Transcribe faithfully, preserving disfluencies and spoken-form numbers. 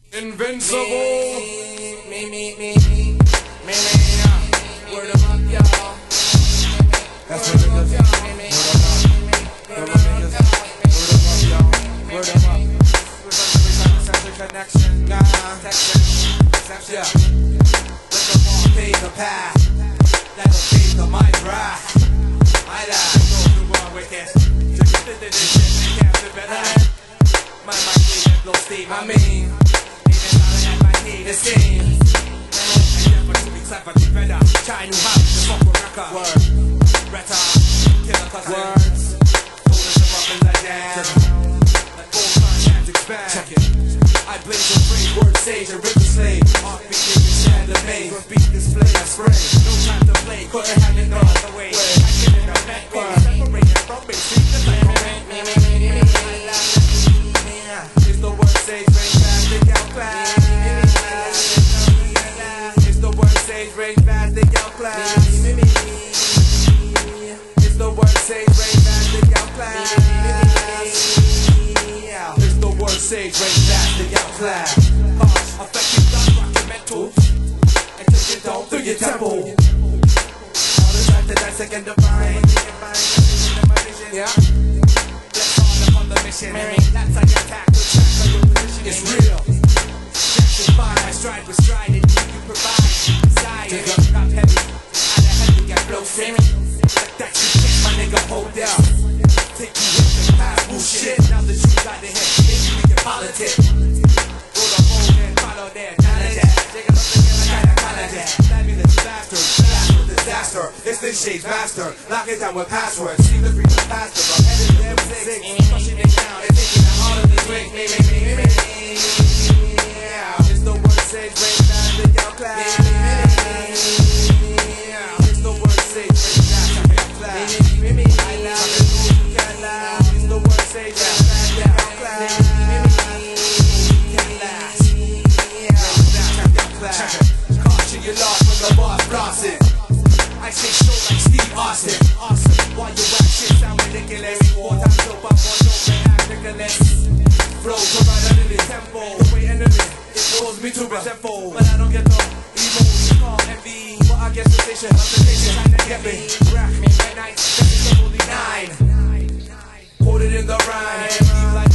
Invincible. Me, me, me, me, me, me, me, word them up, y'all. That's what niggas. Word them up. Word them up, y'all. Word them up. Connection, nah, protection, perception. Let the ball pave the path. That'll pave the mind right. I die. Go through one wicked. Just did this shit, they can't flip it out. My mind clean and blow steam. I mean, even though I had my heat, it seems. And yeah, but to be clever, be better. Try new house, the fuck with record. Word. Retta, killer cousin. Words. Holding them up in the jam. Like full time hands expand. Check it. I blaze a free word sage and rhythm slave. Heartbeat giving share the main. From beat display I spray. No time to play, couldn't have it no other way. I get it up that way. Separated from me, see the like it's the word sage, range fast, they outclass. It's the word sage, range fast, they outclass. It's the word sage, range fast, they outclass. It's the word sage, range fast, they outclass. Harsh, effective, done, rock your mental. And take it down through your temple. All the time to dissect and divine. Yeah. Let's all up on the mission. That's how you attack the track on your position. It's real. Jackson fine, I stride with stride and you provide. Desire, drop heavy. Out of heavy, got blow semi. Like that you kick my nigga, hold down. Take you with the past bullshit. Now that you got the head, maybe we can politic. Go the hole and follow there. Challenge that. Take it up again like I college that. Fabulous bastard. Blast with disaster. It's this shades master. Lock it down with passwords. See the freedom faster. I'm headed there with six. Pushing it down and taking the heart of the drink. Me, me, me, me, me. It's the word sage, rain fast, they outclass. It's the word sage, rain fast, they outclass. I love it, you can laugh. It's the word sage, rain fast, they outclass. Can last. Rain fast, they outclass. Caution, you're lost when the boss blasting. I say show like Steve Austin. Awesome. While you rap shit sound ridiculous. Four times dope up on dope and act ridiculous. Flows come right under the tempo. The way enemy, it pulls me to resentful. But I don't get no emotion called envy. But I guess the station, the station trying to get me. Rack me at night, this is only nine. Put it in the rhyme.